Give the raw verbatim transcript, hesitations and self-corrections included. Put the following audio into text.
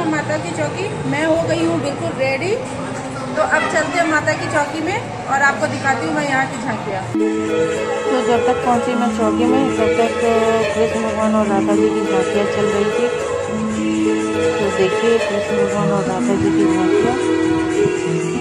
है माता की चौकी। मैं हो गई हूँ बिल्कुल रेडी, तो अब चलते हैं माता की चौकी में और आपको दिखाती हूँ मैं यहाँ की झांकियाँ। तो जब तक पहुँची मैं चौकी में, तब तक कृष्ण भगवान और राधा जी की झांकियाँ चल रही थी। तो देखिए कृष्ण भगवान और राधा जी की झांकियाँ।